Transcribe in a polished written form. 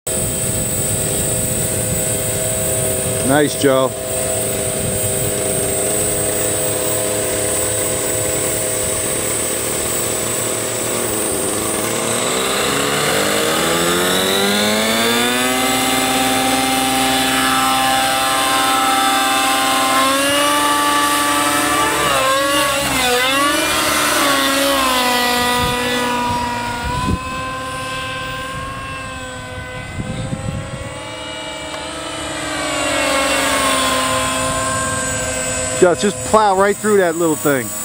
Nice, Joe. Just plow right through that little thing.